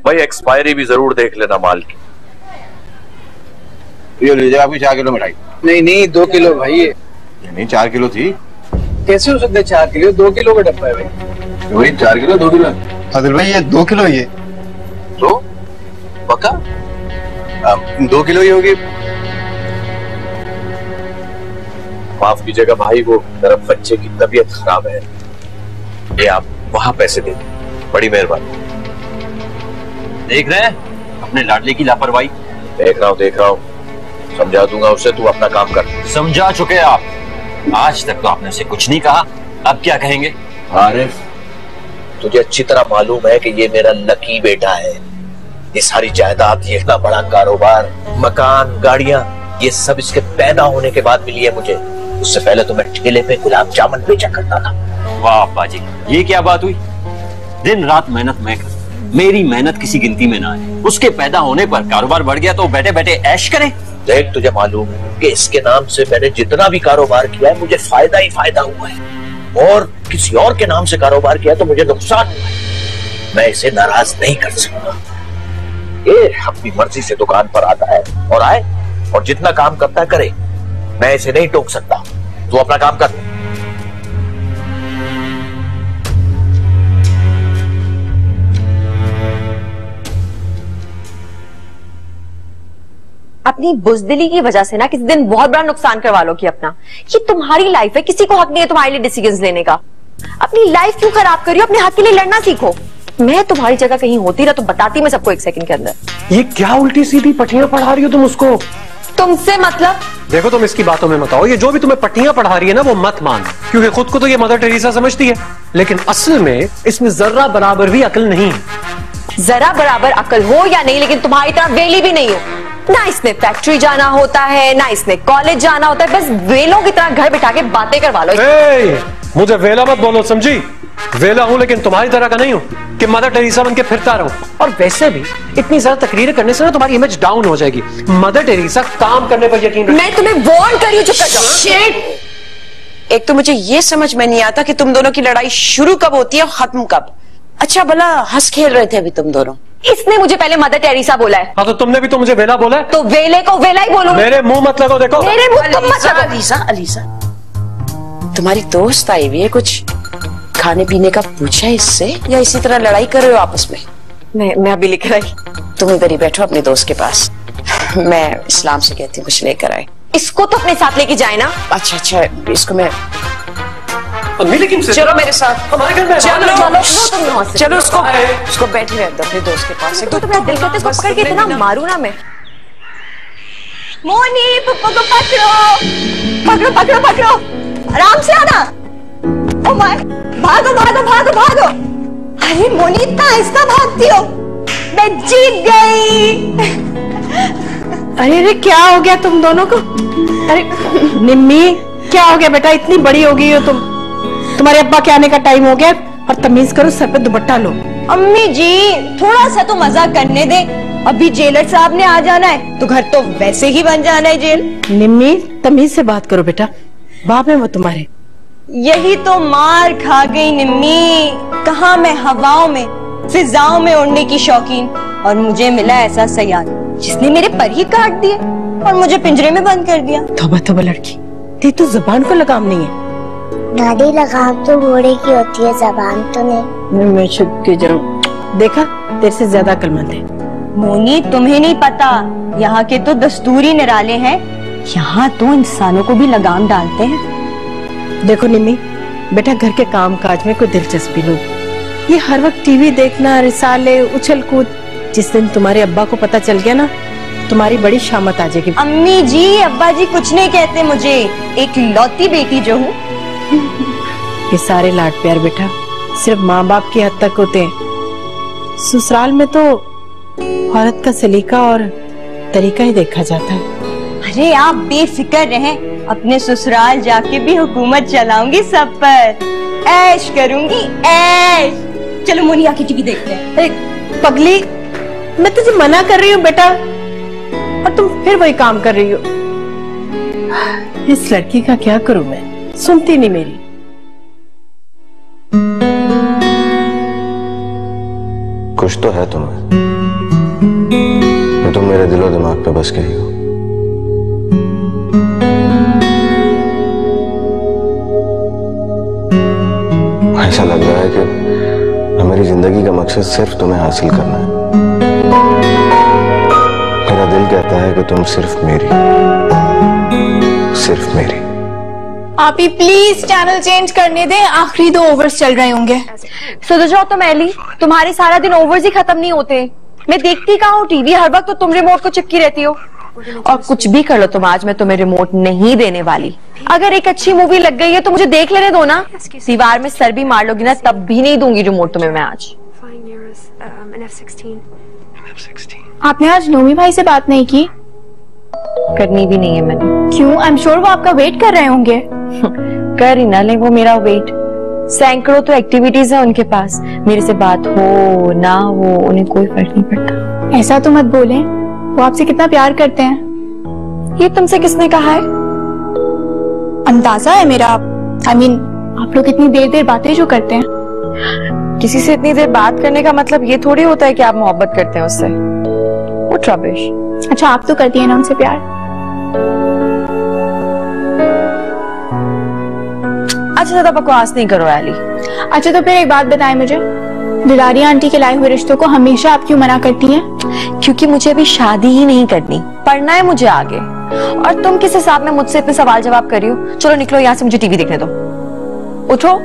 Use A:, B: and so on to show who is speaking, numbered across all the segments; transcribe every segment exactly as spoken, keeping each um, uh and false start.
A: भाई एक्सपायरी भी जरूर देख लेना माल की।
B: ये लीजिए आपकी चार किलो मिठाई।
C: नहीं नहीं दो किलो भाई। ये
B: नहीं चार किलो थी।
C: कैसे हो सकता है चार किलो? दो किलो का डब्बा है भाई।
B: वही चार किलो दो किलो।
D: आदिल भाई ये दो किलो ये
B: तो पक्का दो किलो ही होगी।
A: माफ कीजिएगा भाई, वो मेरे बच्चे की तबीयत खराब है। ये आप वहां पैसे दे दो, बड़ी मेहरबानी।
E: देख रहे हैं अपने लाडले की लापरवाही?
A: देख रहा हूँ देख रहा हूँ, समझा दूंगा उसे, तू अपना काम कर।
E: समझा चुके आप, आज तक तो आपने उसे कुछ नहीं कहा, अब क्या कहेंगे?
A: आरिफ, तुझे अच्छी तरह मालूम है कि ये मेरा लकी बेटा है। ये सारी जायदाद, ये इतना बड़ा कारोबार, मकान, गाड़ियां, ये सब इसके पैदा होने के बाद मिली है मुझे। उससे पहले तो मैं ठेले पे गुलाब जामुन बेचा करता था।
E: वाह बाजी, ये क्या बात हुई? दिन रात मेहनत मैं कर, मेरी मेहनत किसी गिनती में ना आए। उसके पैदा होने पर कारोबार बढ़ गया तो बैठे बैठे ऐश करें।
A: देख, तुझे मालूम है कि इसके नाम से मैंने जितना भी कारोबार किया है मुझे फायदा ही फायदा हुआ है, और किसी और के नाम से कारोबार किया तो मुझे नुकसान हुआ है। मैं इसे नाराज नहीं कर सकता। ये अपनी मर्जी से दुकान पर आता है और आए, और जितना काम करता है करे। मैं इसे नहीं टोक सकता। तू अपना काम कर।
F: अपनी बुजदिली की वजह से ना किसी दिन बहुत बड़ा नुकसान करवा लो कि अपना। ये तुम्हारी लाइफ है, किसी को हक नहीं है तुम्हारे लिए डिसीजंस लेने का। अपनी लाइफ क्यों खराब करी हो? अपने हक के लिए लड़ना सीखो। मैं तुम्हारी जगह कहीं होती ना तो बताती मैं सबको एक सेकंड के अंदर।
G: ये क्या उल्टी सीधी पट्टियां पढ़ा रही हो तुम उसको?
F: तुमसे मतलब?
G: देखो तुम इसकी बातों में मत आओ। ये जो भी तुम्हें पट्टियां पढ़ा रही है ना वो मत मान, क्योंकि खुद को तो ये मदर टेरेसा समझती है, लेकिन असल में इसमें जर्रा बराबर भी अकल नहीं है।
F: जरा बराबर अकल हो या नहीं, लेकिन तुम्हारी तरह वेली भी नहीं हो। ना इसने फैक्ट्री जाना होता है, ना इसने कॉलेज जाना होता है, बस वेलों की तरह घर बिठा के बातें करवा लो।
G: ए, मुझे वेला मत बोलो, समझी? वेला हूं लेकिन तुम्हारी तरह का नहीं हूं कि मदर टेरेसा बन के फिरता रहूं। और वैसे भी इतनी ज्यादा तकरीरें करने से ना तुम्हारी इमेज डाउन हो जाएगी। मदर टेरेसा काम करने पर यकीन रखती।
F: मैं तुम्हें वार्न कर रही हूं, चुप कर जाओ।
H: शिट! एक तो मुझे ये समझ में नहीं आता कि तुम दोनों की लड़ाई शुरू कब होती है और खत्म कब। अच्छा भला हंस खेल रहे थे अभी तुम दोनों।
F: इसने मुझे पहले मदर टेरेसा बोला है।
G: हाँ तो तुमने भी तो मुझे वेला बोला है।
F: तो वेले को वेला ही बोलो।
G: मेरे मुंह मत लगो। देखो
F: मेरे मुंह तुम मत लगो।
H: अलीसा, अलीसा, तुम्हारी दोस्त आई हुई है, कुछ खाने पीने का पूछा है इससे या इसी तरह लड़ाई कर रहे हो आपस में?
F: मैं मैं अभी लेकर आई।
H: तुम इधर ही बैठो अपने दोस्त के पास, मैं इस्लाम से कहती हूँ कुछ लेकर आए।
F: इसको तो अपने साथ लेके जाए ना।
H: अच्छा अच्छा, इसको मैं
G: लेकिन
H: चलो मेरे साथ
G: हमारे घर में।
H: चलो
F: चलो चलो तुम
H: चलो उसको उसको बैठी रहने दो अपने दोस्त के पास।
F: तो तुम्हारा दिल करता है इसको पकड़ के इतना मारू ना मैं। मोनी पप्पा को पकड़ो पकड़ो पकड़ो पकड़ो, आराम से आना। ओ माय, भागो भागो भागो भागो। अरे मोनी इतना आहिस्ता भागती हो। मैं जीत गई।
I: अरे अरे क्या हो गया तुम दोनों को? अरे निम्मी क्या हो गया बेटा? इतनी बड़ी हो गई हो तुम, तुम्हारे अब्बा के आने का टाइम हो गया, और तमीज करो, सर पे दुपट्टा लो।
F: अम्मी जी थोड़ा सा तो मजाक करने दे, अभी जेलर साहब ने आ जाना है तो घर तो वैसे ही बन जाना है जेल।
I: निम्मी तमीज से बात करो बेटा, बाप है वो तुम्हारे।
F: यही तो मार खा गई निम्मी। कहाँ मैं हवाओं में फिजाओं में उड़ने की शौकीन, और मुझे मिला ऐसा सयार जिसने मेरे पर ही काट दिए और मुझे पिंजरे में बंद कर दिया।
I: तौबा तौबा लड़की, तेरी तो जुबान को लगाम नहीं है।
J: दादी लगाम तो घोड़े की होती है, जबान तो नहीं।
I: मैं छुप के जाऊं, देखा तेरे से ज्यादा अक्लमंद है।
F: मोनी तुम्हें नहीं पता, यहाँ के तो दस्तूरी निराले हैं, यहाँ तो इंसानों को भी लगाम डालते हैं।
I: देखो निम्मी बेटा, घर के काम काज में कोई दिलचस्पी लो, ये हर वक्त टीवी देखना, रिसाले, उछल कूद, जिस दिन तुम्हारे अब्बा को पता चल गया ना तुम्हारी बड़ी शामत आ जाएगी।
F: अम्मी जी अब्बा जी कुछ नहीं कहते मुझे, एक लौती बेटी जो हूँ।
I: ये सारे लाड प्यार बेटा सिर्फ माँ बाप की हद तक होते हैं, ससुराल में तो औरत का सलीका और तरीका ही देखा जाता है।
F: अरे आप बेफिक्र रहें, अपने ससुराल जाके भी हुकूमत चलाऊंगी सब पर, ऐश करूंगी ऐश। चलो मोनिया की टीवी देखते हैं।
I: पगली, मैं तुझे मना कर रही हूँ बेटा, और तुम फिर वही काम कर रही हो। इस लड़की का क्या करूं मैं, सुनती नहीं मेरी।
B: कुछ तो है तुम्हें। मेरे दिलो दिमाग पे बस गई हो। ऐसा लग रहा है कि मेरी जिंदगी का मकसद सिर्फ तुम्हें हासिल करना है। मेरा दिल कहता है कि तुम सिर्फ मेरी, सिर्फ मेरी।
K: आप ही प्लीज चैनल चेंज करने दें, आखिरी दो ओवर्स चल रहे होंगे।
F: सुधर जाओ तुम एली, तुम्हारे सारा दिन ओवर्स ही खत्म नहीं होते। मैं देखती कहाँ हूँ टीवी, हर वक्त तो तुम रिमोट को चिपकी रहती हो। और कुछ भी कर लो तुम, आज मैं तुम्हें रिमोट नहीं देने वाली। अगर एक अच्छी मूवी लग गई है तो मुझे देख लेने दो ना। दीवार में सर भी मार लोगी ना तब भी नहीं दूंगी रिमोट तुम्हें मैं आज।
K: आपने आज नोमी भाई से बात नहीं की?
F: करनी भी नहीं है मैंने।
K: क्यों? आई एम श्योर वो आपका वेट कर रहे होंगे।
F: कर ही ना ले वो मेरा वेट। सैकड़ों तो एक्टिविटीज है उनके पास, मेरे से बात हो ना हो उन्हें कोई फर्क नहीं पड़ता।
K: ऐसा तो मत बोलें, वो आपसे कितना प्यार करते हैं।
F: ये तुमसे किसने कहा है?
K: अंदाजा है मेरा। आई I मीन mean, आप लोग इतनी देर देर बातें जो करते हैं।
F: किसी से इतनी देर बात करने का मतलब ये थोड़ी होता है कि आप मोहब्बत करते हैं उससे। वो रबिश।
K: अच्छा आप तो करती हैं ना उनसे प्यार?
F: अच्छा ज्यादा बकवास नहीं करो एली।
K: अच्छा तो फिर एक बात बताएं मुझे, दुलारी आंटी के लाए हुए रिश्तों को हमेशा आप क्यों मना करती हैं?
F: क्योंकि मुझे अभी शादी ही नहीं करनी, पढ़ना है मुझे आगे। और तुम किस हिसाब में मुझसे इतने सवाल जवाब कर रही हो? चलो निकलो यहाँ से, मुझे टीवी देखने दो। उठो।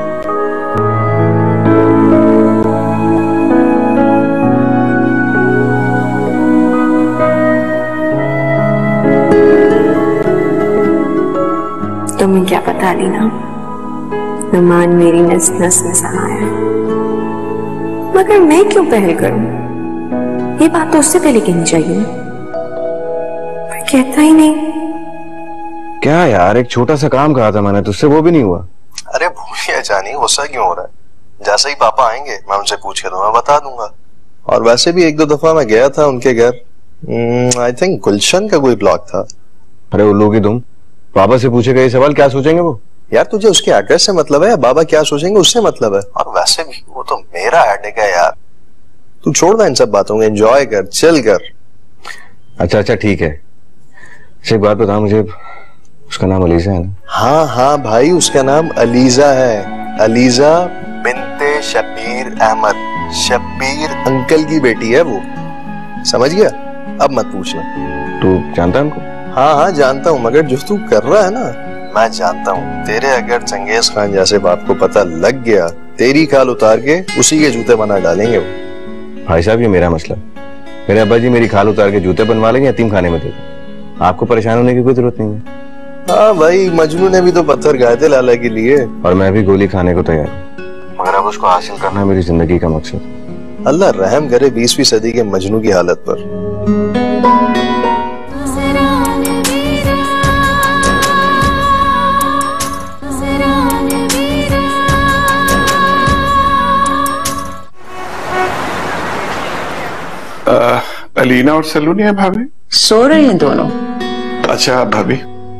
F: तुम्हें क्या पता लीना, नुमान मेरी नस नस में समाया है, मगर मैं क्यों पहल करूं? ये बात तो उससे पहले कहनी चाहिए, पर कहता ही नहीं।
B: क्या यार, एक छोटा सा काम कहा था मैंने तुझसे, वो भी नहीं हुआ।
L: अरे भूलिए जानी, गुस्सा क्यों हो रहा है? जैसे ही पापा आएंगे मैं उनसे पूछ के तुम्हें बता दूंगा। और वैसे भी एक दो दफा मैं गया था उनके घर, आई थिंक गुलशन का कोई ब्लॉग था।
B: अरे उल्लू की तुम, पापा से पूछेगा ये सवाल, क्या सोचेंगे वो?
L: यार तुझे उसके एड्रेस से मतलब है, बाबा क्या सोचेंगे उससे मतलब है। और वैसे भी वो तो मेरा हेडेक है यार। तू छोड़ दे इन सब बातों को, एंजॉय कर, चिल कर।
B: अच्छा अच्छा ठीक है। एक बात बता मुझे, उसका नाम अलीजा है ना?
L: हाँ हाँ भाई, उसका नाम अलीजा है। अलीजा बिनते शब्बीर अहमद। शब्बीर अंकल की बेटी है वो, समझ गया? अब मत पूछना।
B: तू जानता है उनको?
L: हाँ हाँ जानता हूँ, मगर जो तू कर रहा है ना, मैं जानता हूँ। तेरे अगर चंगेज खान जैसे बाप को पता लग गया, तेरी खाल उतार के उसी के जूते बना डालेंगे वो।
B: भाई साहब ये मेरा मसला, मेरे अब्बा जी मेरी खाल उतार के जूते बनवा लेंगे, यतीम खाने में दे। आपको परेशान होने की कोई जरूरत नहीं है।
L: हाँ भाई, मजनू ने भी तो पत्थर गाए थे लाला के लिए।
B: और मैं भी गोली खाने को तैयार हूँ, मगर अब उसको हासिल करना है मेरी जिंदगी का मकसद।
L: अल्लाह रहम करे बीसवीं सदी के मजनू की हालत पर।
M: आ, अलीना और सलूनी है भाभी?
H: सो रहे हैं दोनों।
M: अच्छा भाभी,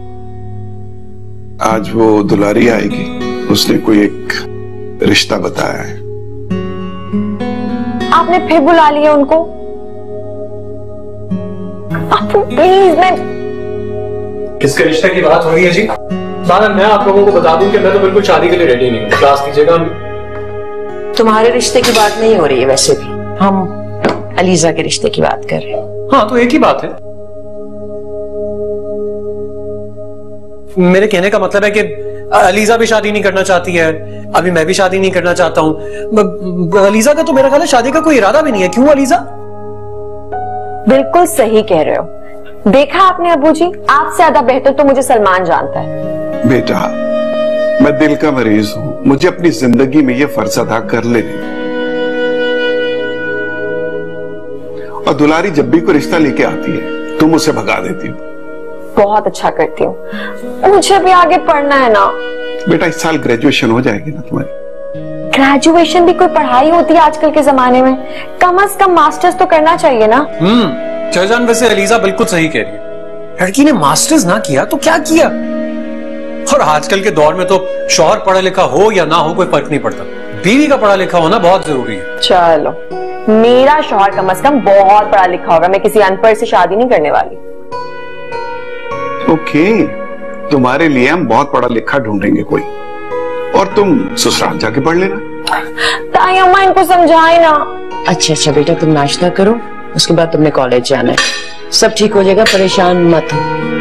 M: आज वो दुलारी आएगी, उसने कोई एक रिश्ता बताया है।
F: आपने फिर बुला लिया उनको? आप प्लीज। मैं
G: किसके रिश्ते की बात हो रही है जी? दादा मैं आप लोगों को बता दूं कि मैं तो बिल्कुल शादी के लिए रेडी नहीं हूँ। क्लास कीजिएगा।
H: तुम्हारे रिश्ते की बात नहीं हो रही है, वैसे भी हम अलीजा के रिश्ते की बात कर रहे हैं।
G: हाँ तो एक ही बात है। मेरे कहने का मतलब है कि अलीजा भी शादी नहीं करना चाहती है, अभी मैं भी शादी नहीं करना चाहता हूँ। अलीजा का तो मेरा ख्याल है शादी का कोई इरादा भी नहीं है। क्यों अलीजा?
F: बिल्कुल सही कह रहे हो। देखा आपने अबू जी, आपसे ज्यादा बेहतर तो मुझे सलमान जानता है।
M: बेटा मैं दिल का मरीज हूँ, मुझे अपनी जिंदगी में ये फर्ज अदा कर लेने। और दुलारी जब भी कोई रिश्ता लेके आती है तुम उसे भगा देती हो।
F: बहुत अच्छा करती हूँ, मुझे भी आगे पढ़ना है ना।
M: बेटा इस साल ग्रेजुएशन हो जाएगी ना तुम्हारी?
F: ग्रेजुएशन भी कोई पढ़ाई होती है आजकल के जमाने में? कम से कम मास्टर्स तो करना चाहिए ना।
G: हम्म शहजान, वैसे अलीजा बिल्कुल सही कह रही है। लड़की ने मास्टर्स ना किया तो क्या किया? और आजकल के दौर में तो शौहर पढ़ा लिखा हो या ना हो कोई फर्क नहीं पड़ता, बीवी का पढ़ा लिखा होना बहुत जरूरी है।
F: चलो मेरा शौहर कम से कम बहुत पढ़ा लिखा होगा, मैं किसी अनपढ़ से शादी नहीं करने वाली।
M: ओके, तुम्हारे लिए हम बहुत पढ़ा लिखा ढूंढेंगे कोई, और तुम ससुराल जाके पढ़ लेना।
F: ताई अम्मा इनको समझाए ना।
H: अच्छा अच्छा बेटा, तुम नाश्ता करो, उसके बाद तुमने कॉलेज जाना है, सब ठीक हो जाएगा, परेशान मत हो।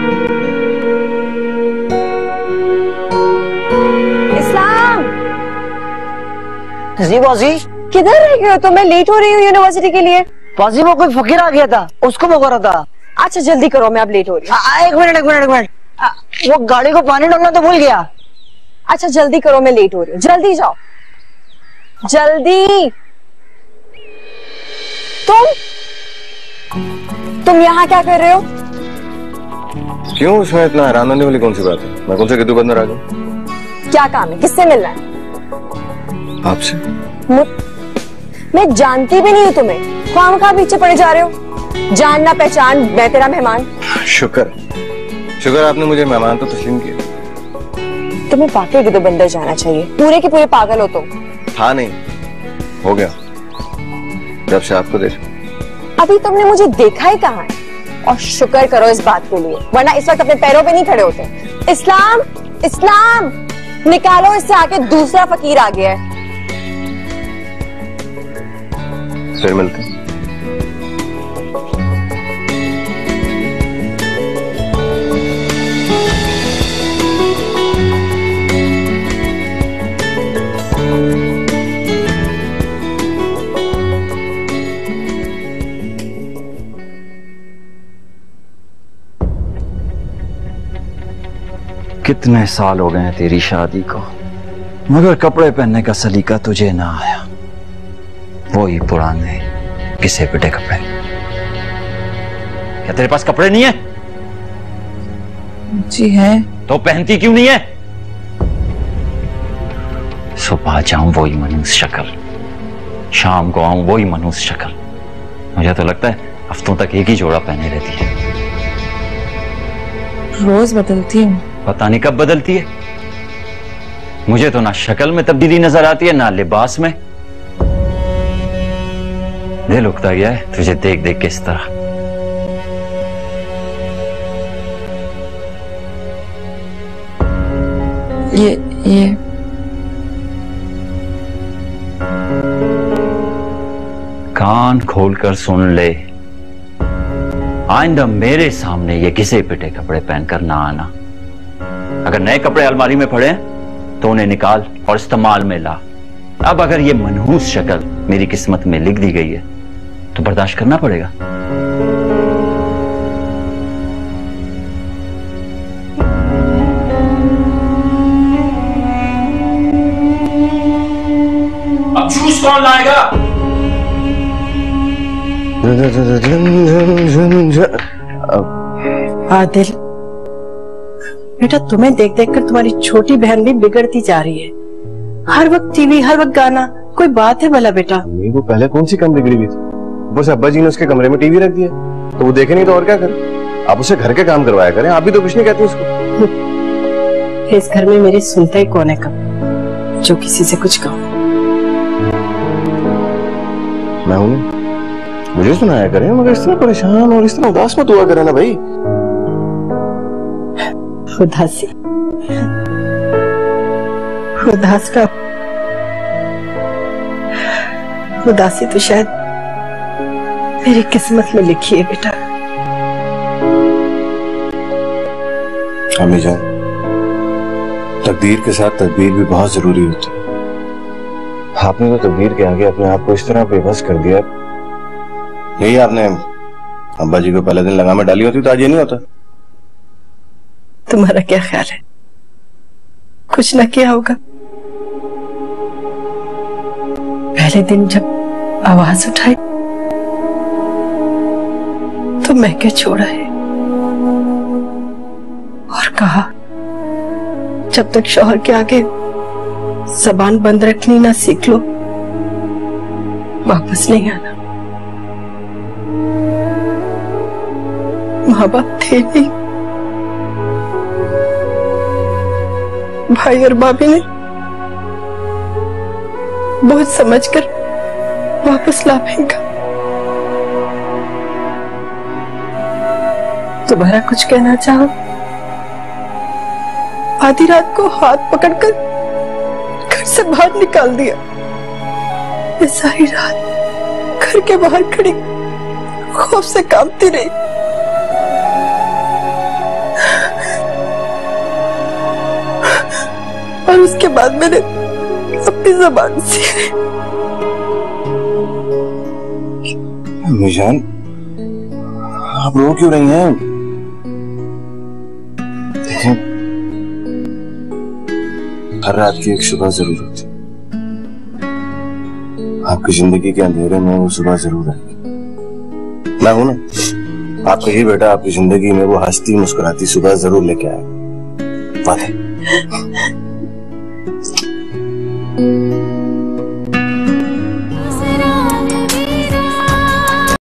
F: इस्लाम
N: जी बाजी,
F: किधर रह गए हो तो? मैं लेट हो रही हूँ यूनिवर्सिटी के लिए।
N: बाजी वो कोई फकीर आ गया था, उसको वो कर रहा था।
F: अच्छा जल्दी करो, मैं अब लेट हो रही हूँ।
N: एक मिनट एक मिनट एक मिनट, वो गाड़ी को पानी डालना तो भूल गया।
F: अच्छा जल्दी करो, मैं लेट हो रही हूँ, जल्दी जाओ जल्दी। तुम तुम यहाँ क्या कर रहे हो?
B: क्यों, उसमें इतना हैरान होने वाली कौन सी बात है? मैं कौन से कितु बंदर आ गया?
F: क्या काम है? किससे मिलना है?
B: आपसे।
F: मैं जानती भी नहीं हूँ तुम्हें, कौन कहाँ पीछे पड़े जा रहे हो? जानना पहचान, मैं तेरा मेहमान।
B: शुक्र शुक्र आपने मुझे मेहमान तो तस्लीम किया।
F: तुम्हें वाकई गिद्धो बंदर जाना चाहिए, पूरे के पूरे पागल हो तुम।
B: हाँ नहीं हो गया जब से आपको देखा।
F: अभी तुमने मुझे देखा ही कहाँ है? और शुक्र करो इस बात के लिए, वरना इस वक्त अपने पैरों पे नहीं खड़े होते। इस्लाम इस्लाम निकालो इससे, आके दूसरा फकीर आ गया है।
B: फिर मिलते हैं।
O: कितने साल हो गए हैं तेरी शादी को, मगर कपड़े पहनने का सलीका तुझे ना आया। वही पुराने घिसे पिटे कपड़े। क्या तेरे पास कपड़े नहीं है?
H: जी है।
O: तो पहनती क्यों नहीं है? सुबह जाऊं वही मनूस शक्ल, शाम को आऊं वही मनूस शक्ल। मुझे तो लगता है हफ्तों तक एक ही जोड़ा पहने रहती है।
H: रोज बदलती हूँ।
O: पता नहीं कब बदलती है। मुझे तो ना शक्ल में तब्दीली नजर आती है, ना लिबास में। दिल उकता गया है तुझे देख देख के इस तरह।
H: ये ये
O: कान खोलकर सुन ले, आइंदा मेरे सामने ये घिसे पिटे कपड़े पहनकर ना आना। अगर नए कपड़े अलमारी में पड़े हैं तो उन्हें निकाल और इस्तेमाल में ला। अब अगर ये मनहूस शक्ल मेरी किस्मत में लिख दी गई है तो बर्दाश्त करना पड़ेगा।
E: अब जूस कौन लाएगा?
I: आदिल बेटा, तुम्हें देख देख कर तुम्हारी छोटी बहन भी बिगड़ती जा रही है। हर वक्त टीवी, हर वक्त गाना, कोई बात है भला बेटा?
B: वो पहले कौन सी कम बिगड़ी हुई थी? बस अब्बा जी ने उसके कमरे में टीवी रख दिया तो वो देखे नहीं तो और क्या करे? आप उसे घर के काम करवाया करें, आप भी तो कुछ नहीं कहती उसको।
I: इस घर में मेरी सुनता ही कौन है कब जो किसी से कुछ कहूं?
B: मैं हूं, मुझे सुनाया करें, मगर इस तरह परेशान और इस तरह उदास मत हुआ करे ना भाई।
I: उदासी उदास का उदासी तो शायद मेरी किस्मत में लिखी है बेटा।
B: अम्मी जान, तकदीर के साथ तदबीर भी बहुत जरूरी होती है। आपने तो तकदीर के आगे अपने आप को इस तरह बेबस कर दिया। यही आपने अब्बा जी को पहले दिन लगाम डाली होती तो आज ये नहीं होता।
I: तुम्हारा क्या ख्याल है? कुछ ना किया होगा? पहले दिन जब आवाज उठाई तो मैं क्या छोड़ा है और कहा जब तक शौहर के आगे जबान बंद रखनी ना सीख लो वापस नहीं आना। माँ बाप थे नहीं, भाई और भाभी ने बहुत समझकर वापस ला पाएगा। तुम्हारा कुछ कहना चाहो? आधी रात को हाथ पकड़कर घर से बाहर निकाल दिया। मैं सारी रात घर के बाहर खड़ी खौफ से कांपती रही। और उसके बाद मैंने अपनी जबान से
B: मिजान, आप रो क्यों रही हैं? देखें, हर रात की एक सुबह जरूर होती। आपकी जिंदगी के अंधेरे में वो सुबह जरूर आएगी। मैं हूं ना, आपका ही बेटा आपकी जिंदगी में वो हंसती मुस्कुराती सुबह जरूर लेके आएगा। बात है।